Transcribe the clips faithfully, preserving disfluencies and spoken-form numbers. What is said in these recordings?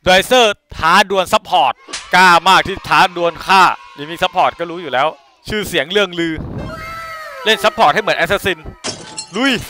ไดเซอร์ท้าดวลซัพพอร์ตกล้ามากที่ท้าดวลฆ่าลิมิกซัพพอร์ตก็รู้อยู่แล้วชื่อเสียงเรื่องลือเล่นซัพพอร์ตให้เหมือนแอสซัสซินลุย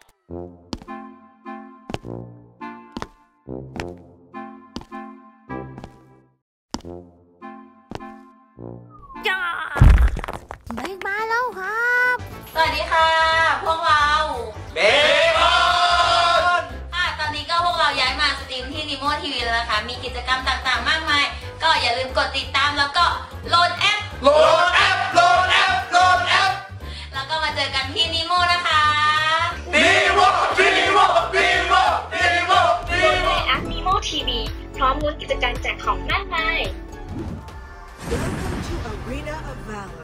จ้าไม่มาแล้วครับสวัสดีค่ะพวกเราเบคอนค่ะตอนนี้ก็พวกเราย้ายมาสตรีมที่นิโมทีวีแล้วนะคะมีกิจกรรมต่างๆมากมายก็อย่าลืมกดติดตามแล้วก็โหลดแอปโหลดแอปโหลดแอปโหลดแอปแล้วก็มาเจอกันที่นิโมนะคะนิโมนิโมนิโมนิโมนิโมในแอปนิโมทีวีพร้อมลุ้นกิจกรรมแจกของมากมาย Welcome to Arena of Valor.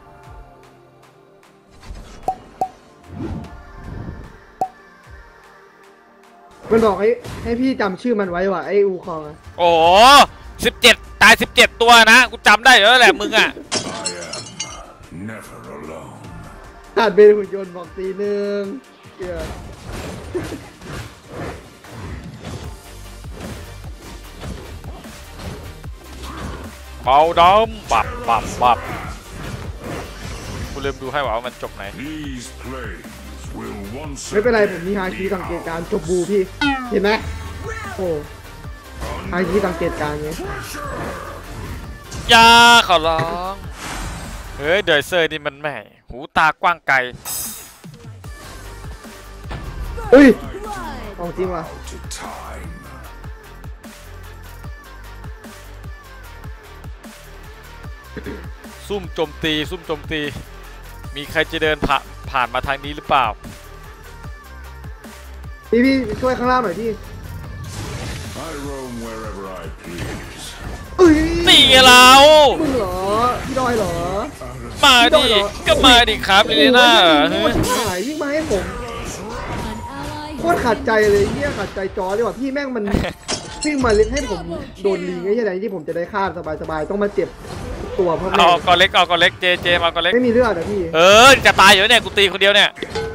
มันบอกให้ให้พี่จำชื่อมันไว้ว่ะไอ้อูคองอะโอ้สิบเจ็ดตายสิบเจ็ดตัวนะกูจำได้แล้วแหละมึงอ่ะขาดเป็นหุ่นยนต์บอกตีหนึ่งเกี่ยเบาดำบับบับบับกูลืมดูให้ว่ามันจบไหนไม่เป็นไรผมมีฮาคิสังเกตการจบบูพี่เห็นไหมโอ้ฮาคิสังเกตการไงยาขอร้องเฮ้ยเดยเซอร์นี่มันแหม่หูตากว้างไกลเฮ้ยของจริงว่ะซุ่มโจมตีซุ่มโจมตีมีใครจะเดินผ่านผ่านมาทางนี้หรือเปล่าพี่พี่ช่วยข้างล่างหน่อยพี่นี่ไงเรามึงเหรอพี่ดอยเหรอมาดิก็มาดิครับลิลิน่าหายยิ่งมาให้ผมโคตรขัดใจเลยเยี่ยขัดใจจอดีกว่าพี่แม่งมันวิ่งมาเล่นให้ผมโดนลิงไอ้ยังไงที่ผมจะได้ฆ่าสบายๆต้องมาเจ็บตัวเพราะเอากอเล็กเอากอเล็กเจเจมาก็เล็กไม่มีเลือดนะพี่เออจะตายอยู่เนี่ยกูตีคนเดียวเนี่ย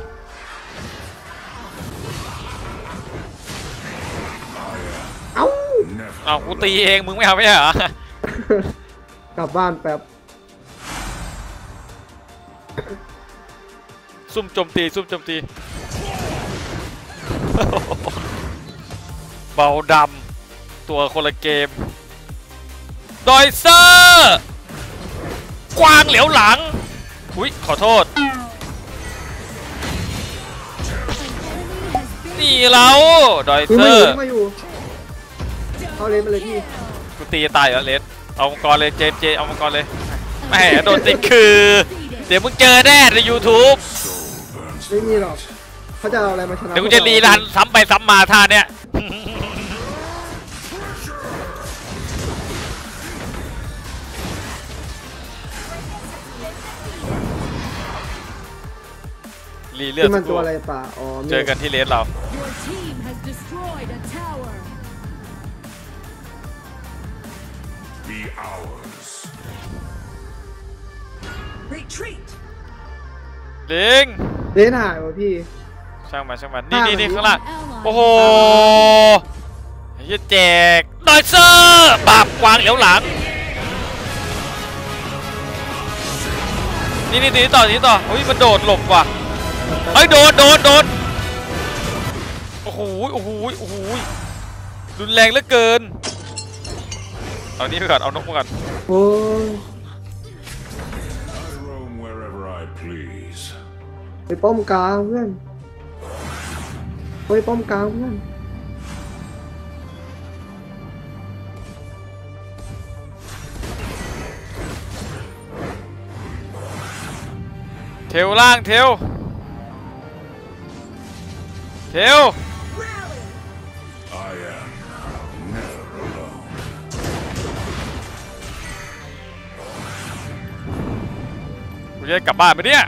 เอ้าเอากูตีเองมึงไม่เอาไม่ใช่เหรอกลับบ้านแป๊บซุ่มโจมตีซุ่มโจมตีเบาดำตัวคนละเกมดอยเซอร์กวางเหลียวหลังอุ้ยขอโทษนี่เราดอยเซอร์มาอยู่เอาเลนมาเลยพี่กูตีตายแล้วเลนเอามังกรเลยเจเจเอามังกรเลยแหมโดนติดคือเดี๋ยวมึงเจอแน่ใน ยูทูบไม่มีหรอกเขาจะเอาอะไรมาชนะเดี๋ยวกูจะรีรันซ้ำไปซ้ำมาท่าเนี้ยรีเลือดมันตัวอะไรป่ะอ๋อเจอกันที่เลสเราเด้งเด้งหายวะพี่ช่างมันช่างมันนี่นี่นี่ข้างล่างโอ้โหจะแจกดอยเซอร์ปราบกวางเหลียวหลังนี่นี่นี่ต่อนี่ต่อเฮ้ยมันโดดหลบว่ะเฮ้ยโดดโดดโดดโอ้โหโอ้โหโอ้โหรุนแรงเหลือเกินเอานี้ไปก่อนเอานกมาก่อนโอ้ยไปป้อมกลางเพื่อนไปป้อมกลางเพื่อนเทลล่างเทลเทลกูจะกลับบ้านไปเนี่ย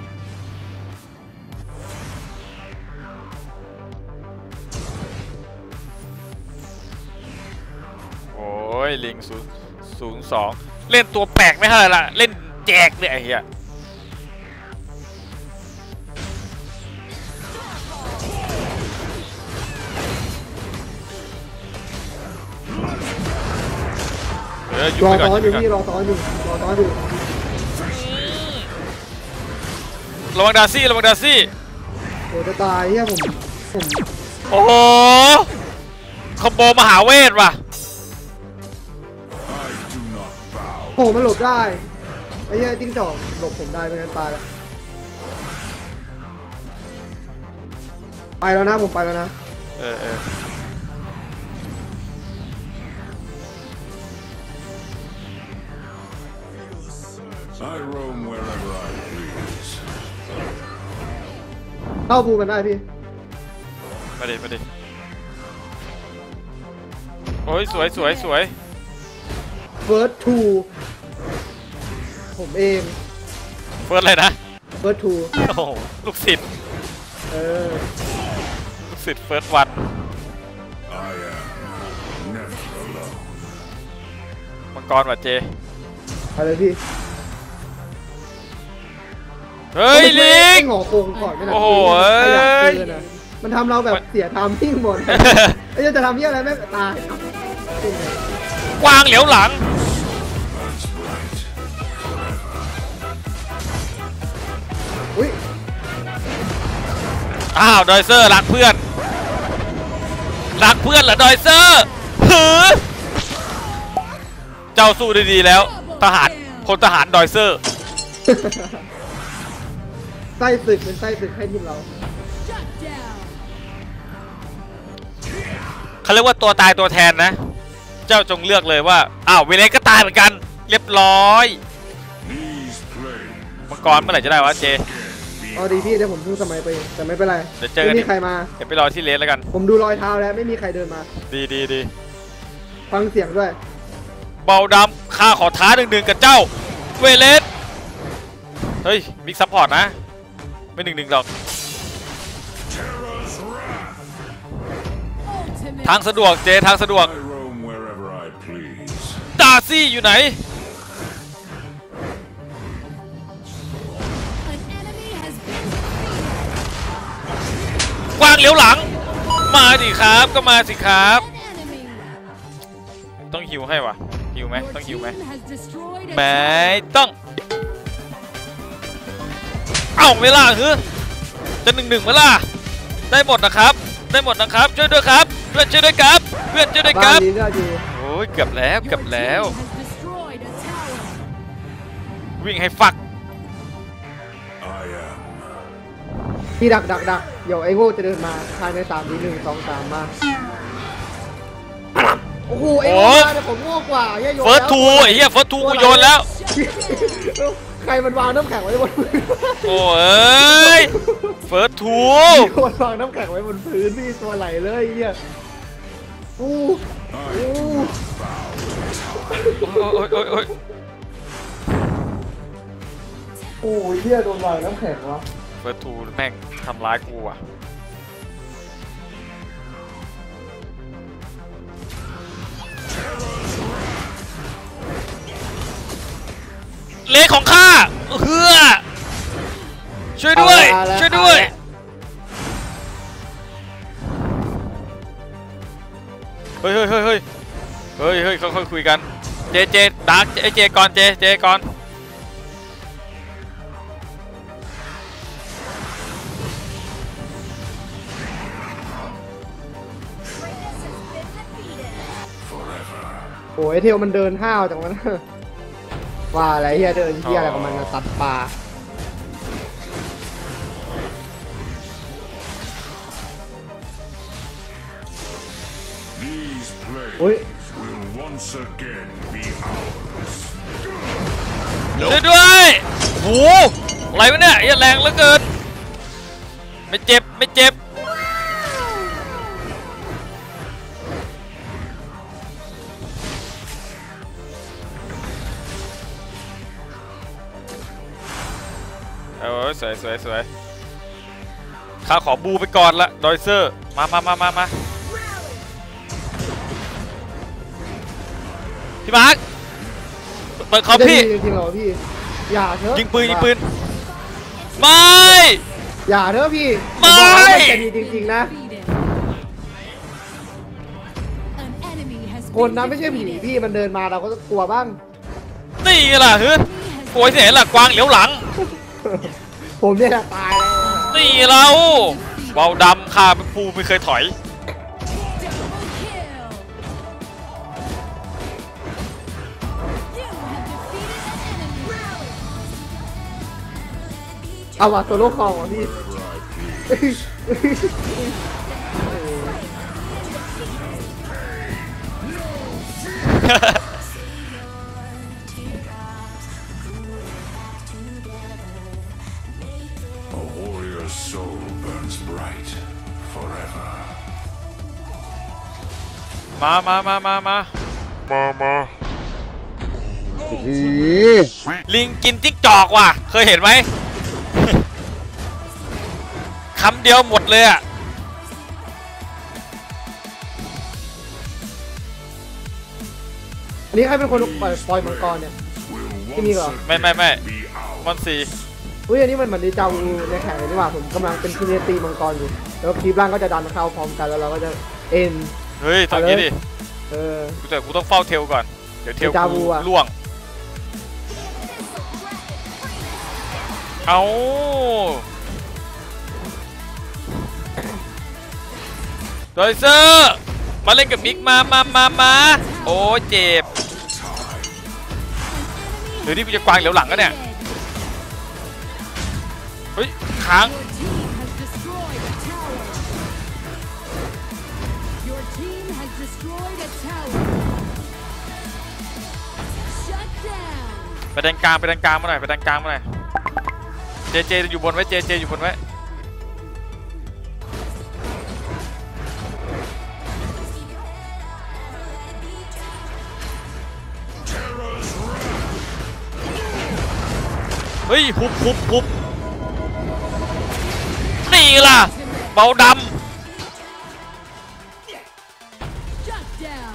โอ้ยลิงศูนย์ศูนย์สองเล่นตัวแปลกไม่เท่าไหร่ละเล่นแจกเนี่ยไอ้เหี้ยเออหยุดรอไปก่อนซ้อนหอยุดยู่ไปก่อนพี่รอซ้อนอยู่รอซ้อนอยู่ระวังดาซี่ระวังดาซี่โอ้จะตายเฮียผมผมโอ้โหคอมโบมหาเวทว่ะโอ้มันหลบได้ไอ้เหี้ยจิ้งจอกหลบผมได้ไม่งั้นตายแล้วไปแล้วนะผมไปแล้วนะเออเออ I roam wherever I please. เข้าบูกันได้พี่มาดิมาดิโอ้ยสวยสวยสวยเฟิร์สทูผมเองเฟิร์สอะไรนะเฟิร์สทูโอ้โหลูกศิษย์เออลูกศิษย์เฟิร์สวัน I am never alone. มังกรว่ะเจอะไรพี่เฮ้ยลิงไม่หงอโคงก่อนไม่หนักโอ้โหขยับเอ้ยเกินอะมันทำเราแบบเสียทามมิ่งหมดไอ้เหี้ยจะทำเหี้ยอะไรแม่งตายกวางเหลียวหลัง That's right. อุ้ยอ้าวดอยเซอร์รักเพื่อนรักเพื่อนเหรอดอยเซอร์หือเจ้าสู้ได้ดีแล้วทหารพลทหารดอยเซอร์ไส้ศึกเป็นไส้ศึกให้ทีมเราเขาเรียกว่าตัวตายตัวแทนนะ เจ้าจงเลือกเลยว่าอ้าวเวเลสก็ตายเหมือนกัน เรียบร้อย These flames มังกรเมื่อไหร่จะได้วะเจเอาดีพี่เดี๋ยวผมเพิ่งสมัยไปแต่ไม่เป็นไรเดี๋ยวเจอกันไม่มีใครมาเดี๋ยวไปรอที่เลสแล้วกันผมดูรอยเท้าแล้วไม่มีใครเดินมาดีดีดีฟังเสียงด้วยเบาดำข้าขอท้าหนึ่งหนึ่งกับเจ้าเวเลสเฮ้ยมิกซัพพอร์ตนะไม่หนึ่งหนึ่งหรอกทางสะดวกเจทางสะดวก I roam wherever I please. ดาซี่อยู่ไหนกวางเหลียวหลังมาดิครับก็มาสิครับต้องฮิวให้วะฮิวไหมต้องฮิวไหมไม่ต้องเอ้าเวลาคือจะหนึ่งหนึ่งเวลาได้หมดนะครับได้หมดนะครับช่วยด้วยครับเพื่อนช่วยด้วยครับเพื่อนช่วยด้วยคบ้านรับนี้ก็อยู่โอ้ยเกือบแล้วเกือบแล้ว วิ่งให้ฟัก I am. พี่ดักดักดักเดี๋ยวไอ้โง่จะเดินมาภายในสามทีหนึ่งสองสามมาโอ้โหไอ้โง่มาเนี่ยผมโง่กว่าเหี้ยโยนเฟิร์สทูไอ้เหี้ยเฟิร์สทูกูโยนแล้วใครมันวางน้ำแข็งไว้บนพื้นโอ้เอ้ยเฟิร์สทูมีคนวางน้ำแข็งไว้บนพื้นพี่ตัวไหลเลยไอ้เหี้ยอู้อู้โอ้ยโอ้ยโอ้ยโอ้ยเหี้ยโดนวางน้ำแข็งวะเฟิร์สทูแม่งทำร้ายกูอ่ะเลขของข้าเฮือช่วยด้วยช่วยด้วยเฮ้ยเฮ้ยเฮ้ยเฮ้ยเฮ้ยเฮ้ยค่อยๆคุยกันเจเจดักเจเจก่อนเจเจก่อนโอ้ยเทลมันเดินห้าวจังวะนะว่าอะไรเหี้ยเดินเหี้ยอะไรของมันนะตัดปลา These flames โอ้ย will once again be ours. ช่วยด้วยโหอะไรวะเนี่ยอย่าแรงเหลือเกินไม่เจ็บไม่เจ็บเออสวยสวยสวยข้าขอบูไปก่อนละดอยเซอร์มามามามามาพี่มาร์คเปิดคอมพี่จริงๆเหรอพี่อย่าเถอะยิงปืนยิงปืนไม่อย่าเถอะพี่ไม่ผมบอกว่ามันจะดีจริงๆนะคนนะไม่ใช่ผีพี่มันเดินมาเราก็กลัวบ้างนี่ไงล่ะเฮ้ยโวยเสียหลักกวางเหลียวหลังผมเนี่ยตายแล้วนี่เราเบาดำข้าเป็นภูไม่เคยถอยเอาว่ะตัวโลกคองว่ะพี่ A warrior's soul burns bright forever. มามามามามามามาลิงกินจิ๊กจอกว่ะเคยเห็นไหม คำเดียวหมดเลยอ่ะอันนี้ใครเป็นคนปล่อยปล่อยมังกรเนี่ย Will ที่มีเหรอไม่ไม่ไม่ be ours. มอนซีอุ้ยอันนี้มันเหมือนดีจาวูในแข่งเลยนี่หว่าผมกำลังเป็นคีเนตีมังกรอยู่แล้วคลิปล่างก็จะดันเข้าพร้อมกันแล้วเราก็จะเอ็นเฮ้ยตอนนี้ดิเออแต่กูต้องเฝ้าเทลก่อนเดี๋ยวเทลเดจาวูกูอะล่วงเอาโดยเซอร์มาเล่นกับมิกมามามามาโอ้เจ็บเดี๋ยวนี่กูจะกวางเหลียวหลังก็เนี่ยเฮ้ยค้าง Your team has destroyed a tower. Shut down. ไปแดนกลางไปแดนกลางมาหน่อยไปแดนกลางมาหน่อยเจเจอยู่บนไว้เจเจอยู่บนไว้เฮ้ยหุบหุบหุบนี่ล่ะเบาด Shut down.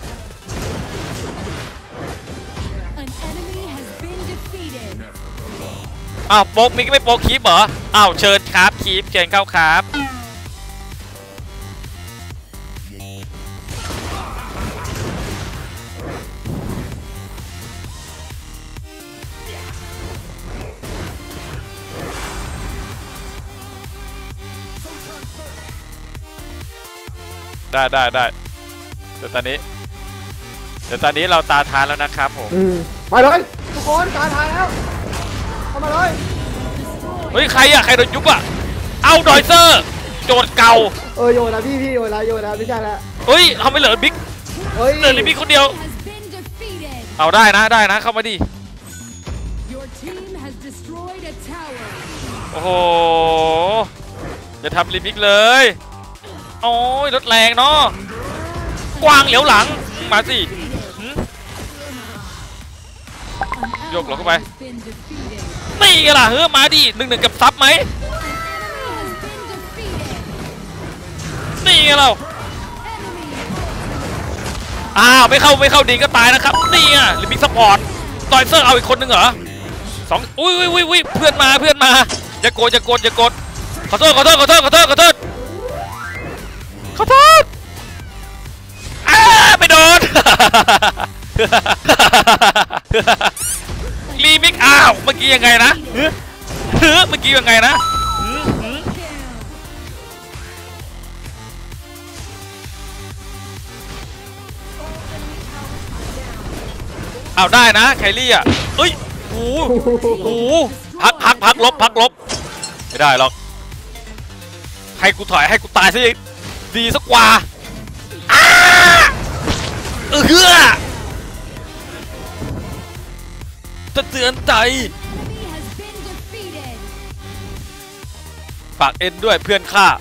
An enemy has been defeated. ำอ้าวโป๊กมิกไม่โป๊กคลิปเหรออ้าวเชิญครับคลิปเชิญเข้าครับได้ได้ได้เดี๋ยวตอนนี้เดี๋ยวตอนนี้เราตาทานแล้วนะครับผมอืมไปเลยทุกคนตาทายแล้วเข้ามาเลยเฮ้ยใครอะใครโดนยุบอะเอาดอยเซอร์โจทย์เก่าเออโยนนะพี่พี่โยนนะโยนนะไม่ใช่ละเฮ้ยเขาไม่เหลือบิ๊กเฮ้ยเหลือบิ๊กคนเดียว Has been defeated. เอาได้นะได้นะเข้ามาดิ Your team has destroyed a tower. โอ้โหจะทำลิมิกเลยโอ้ยรถแรงเนาะกวางเหลียวหลังมาสิหืม An Yok, ally lọc cái has been defeated. นี่ไงล่ะเฮ้ยมาดิหนึ่งหนึ่งกับซับไหม An enemy has been defeated. นี่ไงเรา Enemy อ้าวไม่เข้าไม่เข้าดีก็ตายนะครับนี่ไงลิมิกซัพพอร์ตดอยเซอร์เอาอีกคนหนึ่งเหรอสองอุ้ยอุ้ยอุ้ยอุ้ยเพื่อนมาเพื่อนมาอย่าโกรธอย่าโกรธอย่าโกรธขอโทษขอโทษขอโทษขอโทษขอโทษขอโทษอ้าไม่โดน รีมิกอ้าวเมื่อกี้ยังไงนะเฮ้ยเฮ้ยเมื่อกี้ยังไงนะหืมหืมเอาได้นะไคลี่อ่ะเอ้ยโอ้โหพักพักพักลบพักลบไม่ได้หรอกให้กูถอยให้กูตายซะดีสักกว่าอ้าเออเฮ้อจะเตือนใจ enemy has been defeated. ฝากเอ็นด้วยเพื่อนข้า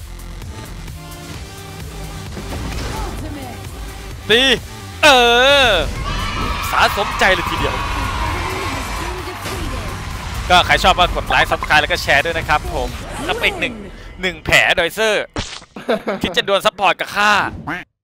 Ultimate. ตีเออสาสมใจเลยทีเดียว Enemy has been defeated. ก็ใครชอบก็กดไลค์ซับสไครต์แล้วก็แชร์ด้วยนะครับผมแล้วไปอีกหนึ่งหนึ่งแผลโดยเซอร์ คิดจะดวลซัพพอร์ตกับข้า